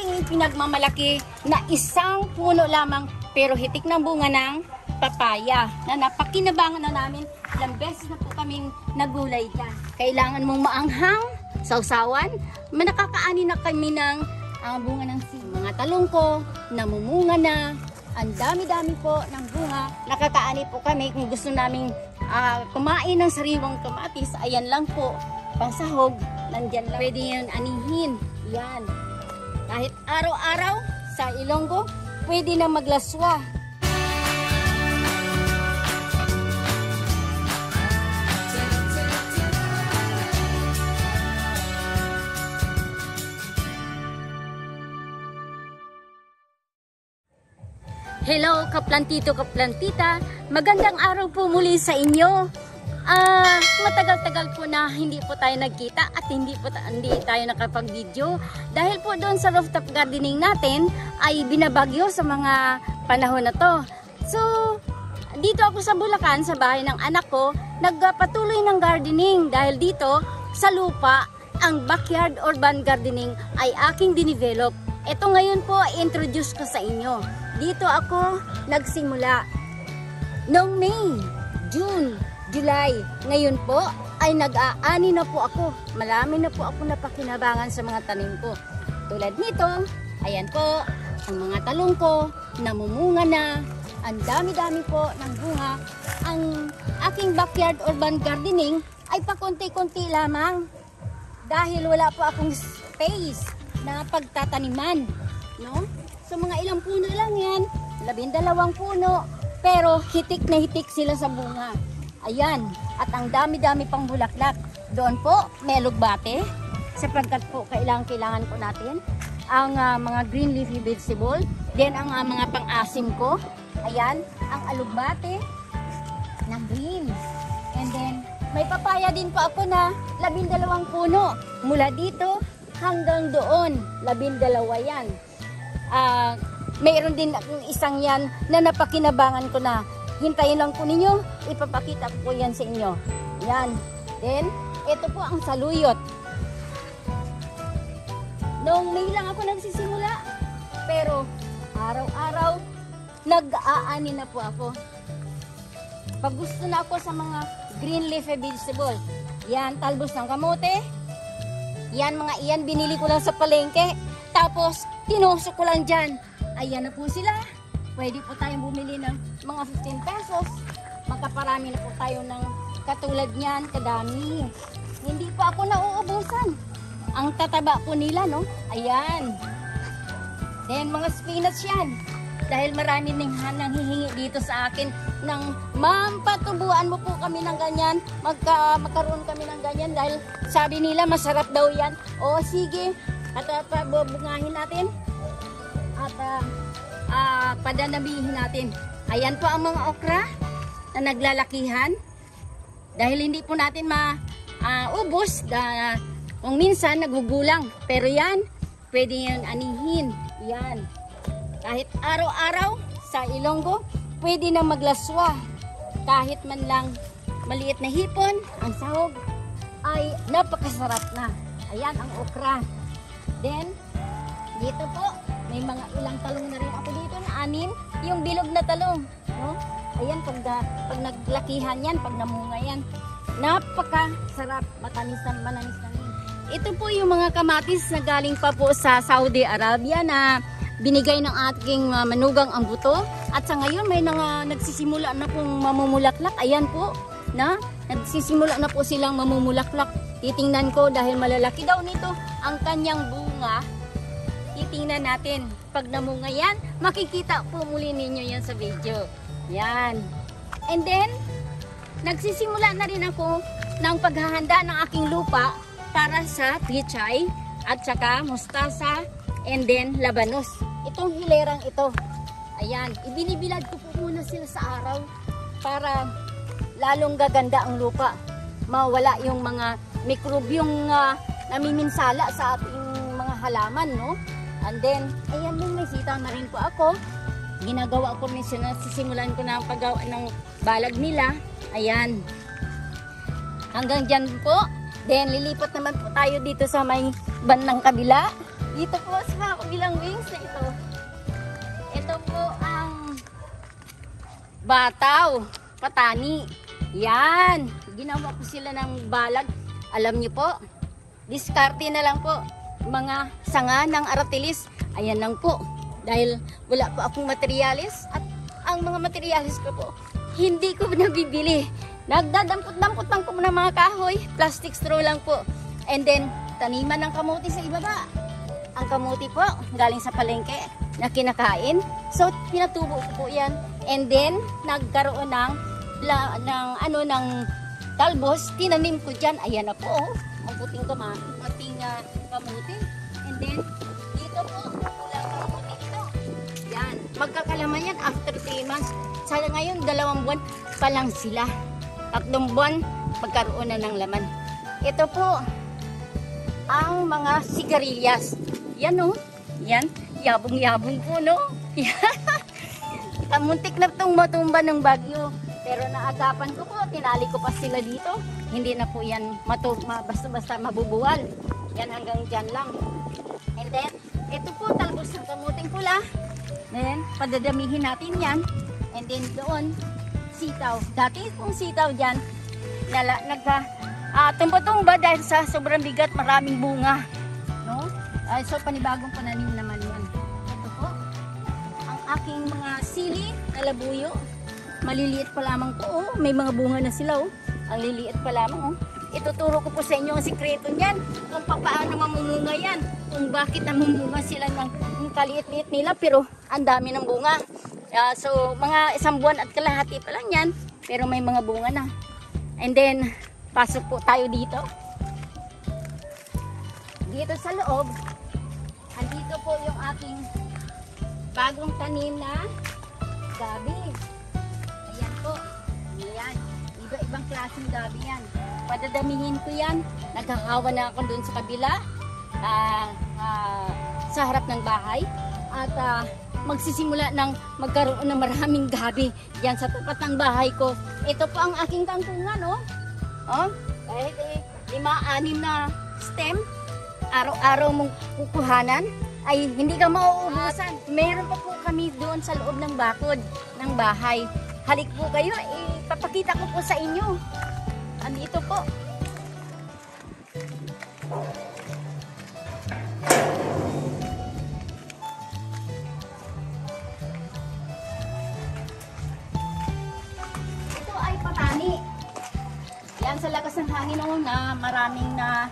ating pinagmamalaki na isang puno lamang pero hitik ng bunga ng papaya na napakinabangan na namin. Ilang beses na po kaming nagulay dyan. Kailangan mong maanghang, sausawan, nakakaani na kami ng bunga ng mga talong ko, namumunga na. Ang dami-dami po ng bunga. Nakakaani po kami kung gusto naming kumain ng sariwang kamatis. Ayan lang po, pangsahog, nandyan lang. Pwede yan anihin. Yan. Kahit araw-araw sa Ilonggo, pwede na maglaswa. Hello kaplantito, kaplantita. Magandang araw po muli sa inyo. Matagal-tagal po na hindi po tayo nagkita at hindi tayo nakapag-video dahil po doon sa rooftop gardening natin ay binabagyo sa mga panahon na to. So, dito ako sa Bulacan, sa bahay ng anak ko, nagpatuloy ng gardening dahil dito sa lupa, ang backyard urban gardening ay aking dinevelop. Ito ngayon po, introduce ko sa inyo. Dito ako nagsimula noong May, June, July. Ngayon po ay nag-aani na po ako. Marami na po ako napakinabangan sa mga tanim ko. Tulad nito, ayan po, ang mga talong ko, namumunga na. Ang dami-dami po ng bunga. Ang aking backyard urban gardening ay pakunti-kunti lamang. Dahil wala po akong space na pagtataniman. No? So mga ilang puno lang yan, 12 puno, pero hitik na hitik sila sa bunga. Ayan, at ang dami-dami pang bulaklak. Doon po, may alugbate, sapagkat po kailangan po natin ang mga green leafy vegetable. Then ang mga pang-asim ko, ayan, ang alugbate na green. And then, may papaya din po ako na 12 puno. Mula dito hanggang doon, 12 yan. Mayroon din isang yan na napakinabangan ko na. Hintayin lang po ninyo, ipapakita ko yan sa inyo. Yan. Then, ito po ang saluyot. Noong May lang ako nagsisimula, pero araw-araw, nag-aani na po ako. Pag gusto na ako sa mga green leafy vegetable, yan, talbos ng kamote, yan, mga iyan, binili ko lang sa palengke. Tapos, tinusok ko lang dyan. Ayan na po sila. Pwede po tayong bumili ng mga 15 pesos. Magkaparami na po tayo ng katulad niyan, kadami. Hindi pa ako nauubusan. Ang tataba po nila, no? Ayan. Then, mga spinach yan. Dahil marami nang hihingi dito sa akin ng, ma'am, patubuan mo po kami ng ganyan. Magkaroon kami ng ganyan dahil sabi nila masarap daw yan. O, sige. At pabungahin natin at padanamihin natin. Ayan po ang mga okra na naglalakihan dahil hindi po natin maubos kung minsan nagugulang, pero yan pwede yan anihin. Yan, kahit araw-araw sa Ilonggo pwede na maglaswa. Kahit man lang maliit na hipon, ang sahog ay napakasarap na. Ayan ang okra. Then, dito po, may mga ilang talong na rin ako dito na 6, yung bilog na talong. No? Ayan, pag naglakihan yan, pag namunga yan, napakasarap, matamis na manamis na rin. Ito po yung mga kamatis na galing pa po sa Saudi Arabia na binigay ng ating manugang ang buto. At sa ngayon, may nagsisimula na pong mamumulaklak. Ayan po, na nagsisimula na po silang mamumulaklak. Titingnan ko dahil malalaki daw nito ang kanyang bunga. Titingnan natin. Pag namunga yan, makikita po muli ninyo yan sa video. Yan. And then, nagsisimula na rin ako ng paghahanda ng aking lupa para sa pichay at saka mustasa and then labanos. Itong hilerang ito. Ayan. Ibinibilad ko po muna sila sa araw para lalong gaganda ang lupa. Mawala yung mga mikrobyong namiminsala sa ating mga halaman, no? And then, ayan din, may sitaw na rin po ako. Ginagawa ko rin siya, sisimulan ko na ang paggawa ng balag nila. Ayan. Hanggang dyan po. Then, lilipat naman po tayo dito sa may bandang kabila. Dito po sa kabilang wings na ito. Ito po ang bataw, patani. Yan. Ginawa ko sila ng balag. Alam niyo po, diskarte na lang po. Mga sanga ng aratilis. Ayan lang po. Dahil wala po akong materialis. At ang mga materialis ko po, hindi ko nabibili. Nagdadampot-dampot lang po ng mga kahoy. Plastic straw lang po. And then, taniman ng kamuti sa ibaba. Ang kamuti po, galing sa palengke na kinakain. So, pinatubo ko po yan. And then, nagkaroon ng talbos, tinanim ko dyan. Ayan na po, oh. Ang puting kamuti. And then, dito po, kulang kamuti ito. Yan. Magkakalaman yan after 3 months. Sa ngayon, 2 buwan pa lang sila. 3 buwan, magkaroon na ng laman. Ito po, ang mga sigarilyas. Yan o. Yan. Yabong-yabong po, no? Kamuntik na itong matumba ng bagyo. Pero naagapan ko po, tinali ko pa sila dito. Hindi na po yan basta-basta mabubuwal. Yan hanggang dyan lang. And then, ito po talbos ng kamuting pula. Then, padadamihin natin yan. And then doon, sitaw. Dati pong sitaw dyan, tumba-tumba dahil sa sobrang bigat, maraming bunga. No? So, panibagong pananim naman yan. Ito po, ang aking mga sili na labuyo. Maliliit pa lamang po, oh. May mga bunga na sila, oh. Ang liliit pa lamang, oh. Ituturo ko po sa inyo ang sikreto niyan, kung paano mamumunga yan, kung bakit namumunga sila ng kaliit-liit nila, pero ang dami ng bunga. So, mga 1 buwan at kalahati pa lang yan, pero may mga bunga na. And then, pasok po tayo dito. Dito sa loob, andito po yung aking bagong tanim na gabi. Ayan po. Ayan. Iba-ibang klaseng gabi yan. Padadamihin ko yan. Nagkakawa na ako dun sa kabila. Sa harap ng bahay. At magsisimula ng magkaroon ng maraming gabi yan sa tapat ng bahay ko. Ito po ang aking kangkungan, oh. Kahit 5-6 na stem, araw-araw mong kukuhanan, ay hindi ka mauubusan. Meron pa po kami doon sa loob ng bakod ng bahay. Halik po kayo, ipapakita ko po sa inyo. Andito po. Ito ay patani. Yan sa lakas ng hangin na maraming na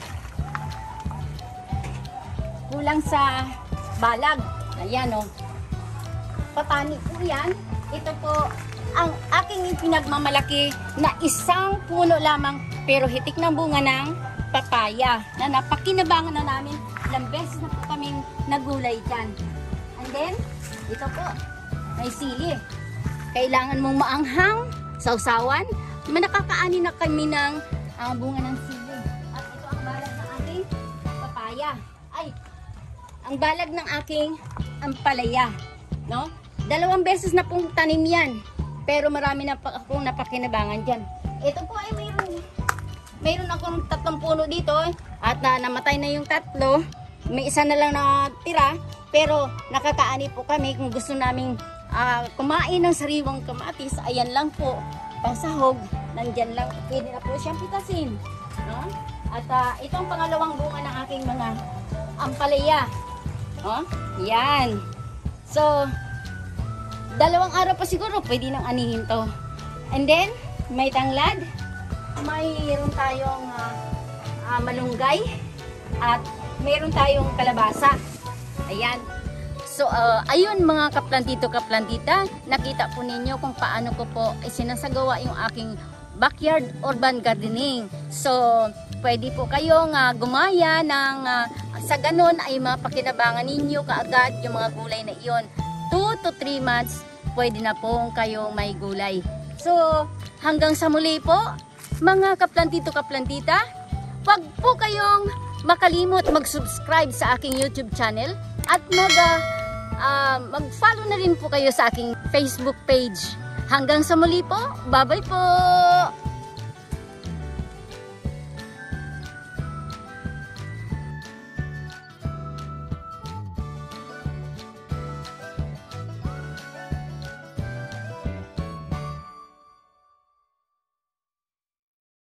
kulang sa balag. Ayan o. Patani po yan. Ito po ang aking pinagmamalaki na isang puno lamang pero hitik ng bunga ng papaya na napakinabangan na namin. Ilang beses na po kaming nagulay dyan. And then, ito po, may sili. Kailangan mong maanghang, sausawan. Nakakaani na kami ng bunga ng sili. At ito ang balag ng aking papaya. Ay, ang balag ng aking ampalaya. No? 2 beses na pong tanim yan. Pero marami na akong napakinabangan dyan. Ito po ay mayroon akong 3 puno dito. At namatay na yung 3. May isa na lang na tira. Pero nakakaani po kami kung gusto naming kumain ng sariwang kamatis. Ayan lang po. Pangsahog. Nandyan lang. Pwede na po siyang pitasin. No? At itong pangalawang bunga ng aking mga ampalaya. Yan. So, 2 araw pa siguro, pwede nang anihin to. And then, may tanglad. Mayroon tayong malunggay. At mayroon tayong kalabasa. Ayan. So, ayun mga kaplantito-kaplantita. Nakita po ninyo kung paano ko po sinasagawa yung aking backyard urban gardening. So, pwede po kayong gumaya ng sa ganun ay mapakinabangan ninyo kaagad yung mga gulay na iyon. 2 to 3 months, pwede na po kayong may gulay. So, hanggang sa muli po, mga kaplantito-kaplantita, wag po kayong makalimot mag-subscribe sa aking YouTube channel at mag-follow na rin po kayo sa aking Facebook page. Hanggang sa muli po, bye-bye po!